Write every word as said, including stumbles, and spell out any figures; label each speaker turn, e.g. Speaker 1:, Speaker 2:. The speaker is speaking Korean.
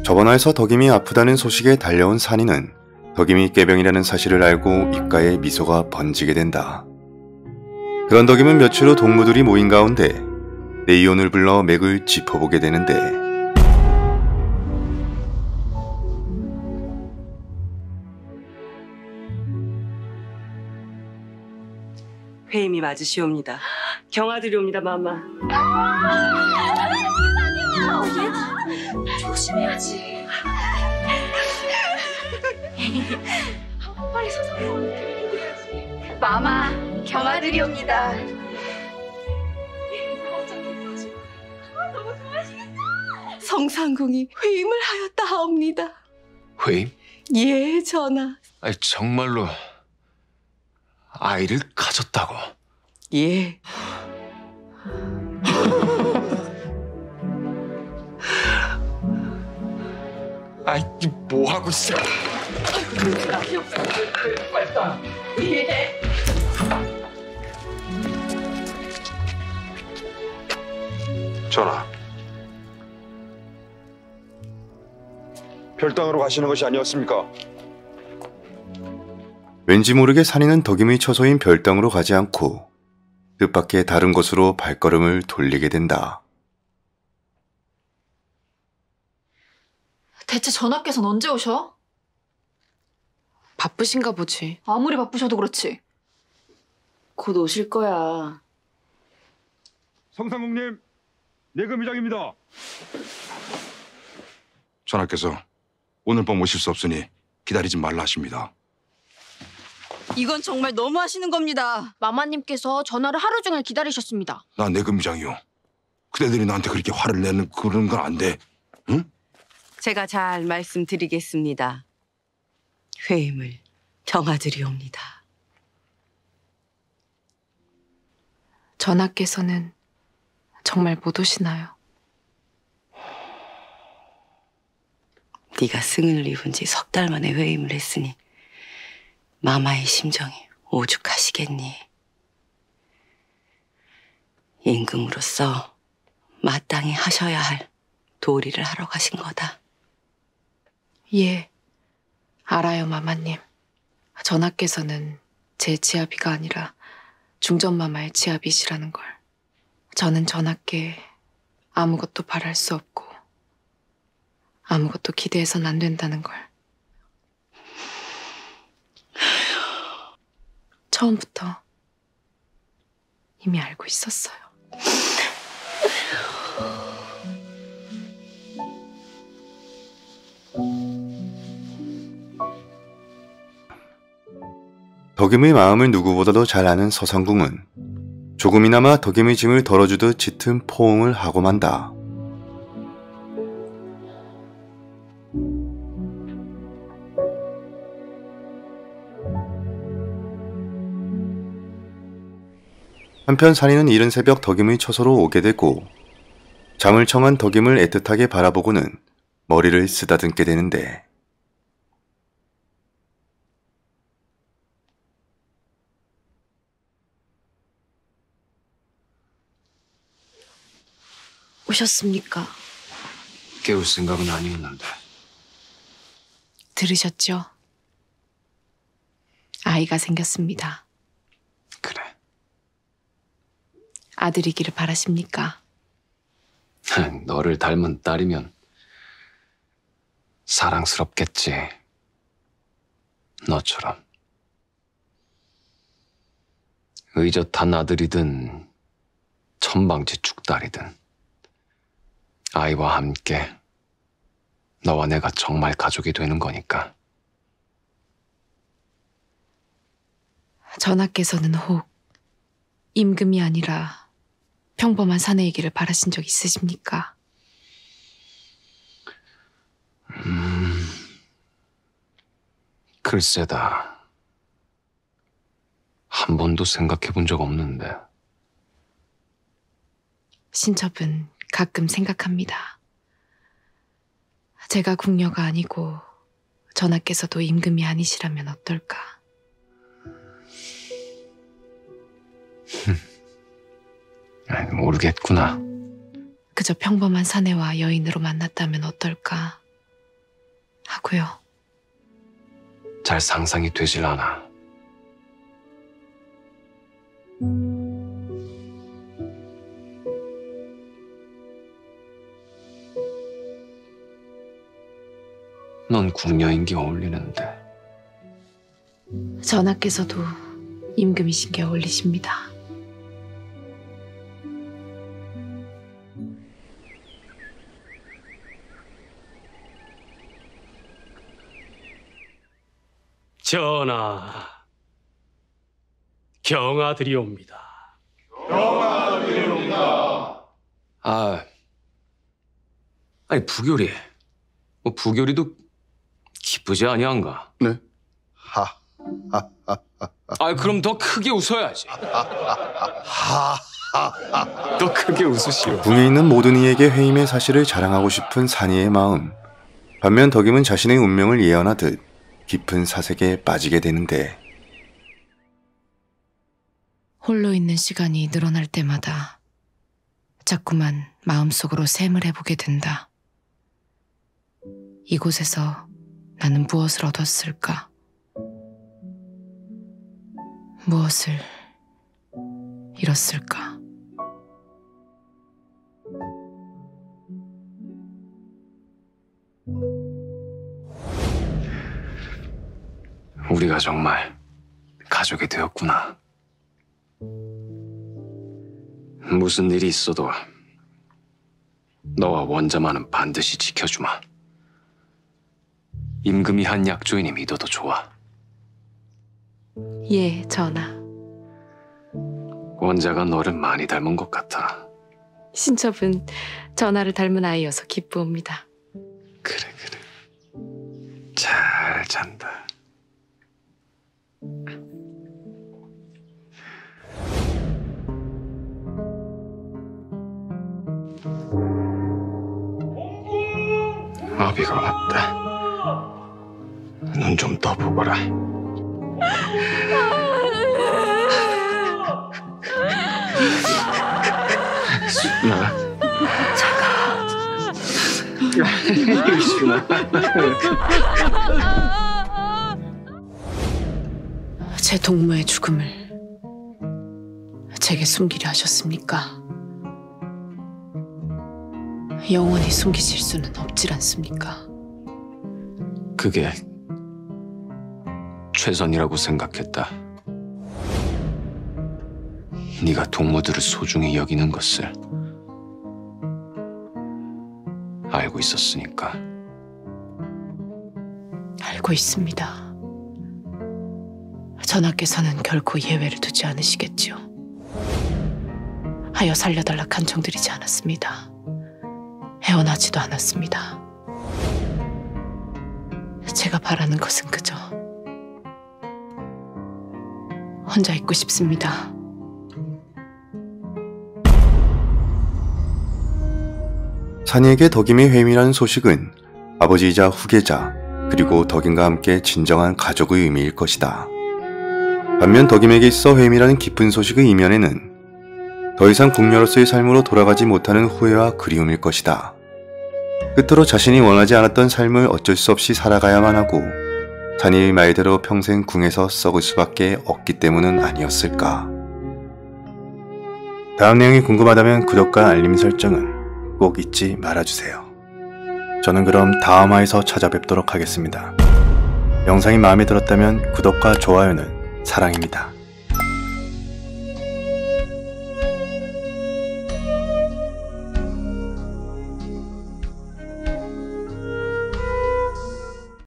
Speaker 1: 저번화에서 덕임이 아프다는 소식에 달려온 산이는 덕임이 꾀병이라는 사실을 알고 입가에 미소가 번지게 된다. 그런 덕임은 며칠 후 동무들이 모인 가운데 내이온을 불러 맥을 짚어보게 되는데
Speaker 2: 회임이 맞으시옵니다. 경아드리옵니다, 마마.
Speaker 3: 조심해야지. 빨리 서서 마마, 경아드리옵니다. 성상궁이 회임을 하였다 하옵니다.
Speaker 4: 회임?
Speaker 3: 예, 전하.
Speaker 4: 아니 정말로 아이를 가졌다고?
Speaker 3: 예.
Speaker 4: 아이 뭐 하고 있어?
Speaker 3: 예.
Speaker 5: 전하, 별당으로 가시는 것이 아니었습니까?
Speaker 1: 왠지 모르게 산이는 덕임의 처소인 별당으로 가지 않고 뜻밖의 다른 곳으로 발걸음을 돌리게 된다.
Speaker 6: 대체 전하께서는 언제 오셔?
Speaker 7: 바쁘신가 보지.
Speaker 6: 아무리 바쁘셔도 그렇지.
Speaker 2: 곧 오실 거야.
Speaker 5: 성상국님, 내금의장입니다. 전하께서 오늘 밤 오실 수 없으니 기다리지 말라 하십니다.
Speaker 3: 이건 정말 너무 하시는 겁니다.
Speaker 7: 마마님께서 전화를 하루 종일 기다리셨습니다.
Speaker 5: 나 내금의장이요. 그대들이 나한테 그렇게 화를 내는 그런 건 안 돼. 응?
Speaker 2: 제가 잘 말씀드리겠습니다. 회임을 경아드리옵니다.
Speaker 7: 전하께서는 정말 못 오시나요?
Speaker 2: 네가 승을 입은 지 석 달 만에 회임을 했으니 마마의 심정이 오죽하시겠니. 임금으로서 마땅히 하셔야 할 도리를 하러 가신 거다.
Speaker 7: 예, 알아요, 마마님. 전하께서는 제 지아비가 아니라 중전마마의 지아비시라는 걸. 저는 전하께 아무것도 바랄 수 없고 아무것도 기대해선 안 된다는 걸. 처음부터 이미 알고 있었어요.
Speaker 1: 덕임의 마음을 누구보다도 잘 아는 서상궁은 조금이나마 덕임의 짐을 덜어주듯 짙은 포옹을 하고 만다. 한편 산이는 이른 새벽 덕임의 처소로 오게 되고 잠을 청한 덕임을 애틋하게 바라보고는 머리를 쓰다듬게 되는데
Speaker 7: 오셨습니까?
Speaker 4: 깨울 생각은 아니었는데.
Speaker 7: 들으셨죠? 아이가 생겼습니다.
Speaker 4: 그래.
Speaker 7: 아들이기를 바라십니까?
Speaker 4: 너를 닮은 딸이면 사랑스럽겠지. 너처럼. 의젓한 아들이든 천방지축 딸이든 아이와 함께 너와 내가 정말 가족이 되는 거니까.
Speaker 7: 전하께서는 혹 임금이 아니라 평범한 사내이기를 바라신 적 있으십니까?
Speaker 4: 음... 글쎄다. 한 번도 생각해 본 적 없는데.
Speaker 7: 신첩은 가끔 생각합니다. 제가 궁녀가 아니고 전하께서도 임금이 아니시라면 어떨까?
Speaker 4: 모르겠구나.
Speaker 7: 그저 평범한 사내와 여인으로 만났다면 어떨까? 하고요.
Speaker 4: 잘 상상이 되질 않아. 넌 궁녀인 게 어울리는데.
Speaker 7: 전하께서도 임금이신 게 어울리십니다.
Speaker 8: 전하, 경하드리옵니다.
Speaker 4: 아, 아니 부교리, 뭐 부교리도 기쁘지 아니한가?
Speaker 5: 네? 하.
Speaker 4: 아, 그럼 더 크게 웃어야지. 더 크게 웃으시오.
Speaker 1: 궁에 있는 모든 이에게 회임의 사실을 자랑하고 싶은 산이의 마음. 반면 덕임은 자신의 운명을 예언하듯 깊은 사색에 빠지게 되는데,
Speaker 7: 홀로 있는 시간이 늘어날 때마다 자꾸만 마음속으로 셈을 해보게 된다. 이곳에서 나는 무엇을 얻었을까? 무엇을 잃었을까?
Speaker 4: 우리가 정말 가족이 되었구나. 무슨 일이 있어도 너와 원자만은 반드시 지켜주마. 임금이 한 약조이니 믿어도 좋아.
Speaker 7: 예, 전하.
Speaker 4: 원자가 너를 많이 닮은 것 같아.
Speaker 7: 신첩은 전하를 닮은 아이여서 기쁘옵니다.
Speaker 4: 그래 그래. 잘 잔다. 아비가 왔다. 눈 좀 떠보거라. 순아. 순아.
Speaker 7: 제 동무의 죽음을 제게 숨기려 하셨습니까? 영원히 숨기실 수는 없질 않습니까?
Speaker 4: 그게 최선이라고 생각했다. 네가 동무들을 소중히 여기는 것을 알고 있었으니까.
Speaker 7: 알고 있습니다. 전하께서는 결코 예외를 두지 않으시겠지요. 하여 살려달라 간청드리지 않았습니다. 애원하지도 않았습니다. 제가 바라는 것은 그저 혼자 있고 싶습니다.
Speaker 1: 산이에게 덕임의 회임이라는 소식은 아버지이자 후계자, 그리고 덕임과 함께 진정한 가족의 의미일 것이다. 반면 덕임에게 있어 회임이라는 깊은 소식의 이면에는 더 이상 궁녀로서의 삶으로 돌아가지 못하는 후회와 그리움일 것이다. 끝으로 자신이 원하지 않았던 삶을 어쩔 수 없이 살아가야만 하고 산이의 말대로 평생 궁에서 썩을 수밖에 없기 때문은 아니었을까. 다음 내용이 궁금하다면 구독과 알림 설정은 꼭 잊지 말아주세요. 저는 그럼 다음 화에서 찾아뵙도록 하겠습니다. 영상이 마음에 들었다면 구독과 좋아요는 사랑입니다.